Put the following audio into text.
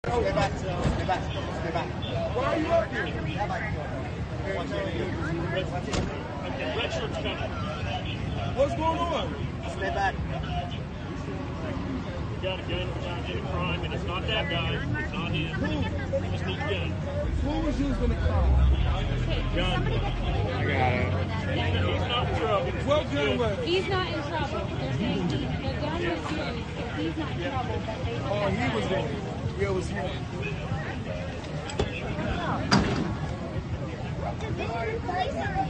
Stay back. Stay back. Stay back. Why are you up here? Okay, red shirt's coming. What's going on? Stay back. We got a gun, we're trying to get a crime, and it's not that guy. It's not him. We just need a gun. Who was using the car? Gun. I got it. He's not in trouble. What gun was it? He's not in trouble. They're saying the gun was used, so he's not in trouble. But they Oh, he was in it. Yeah, it was him.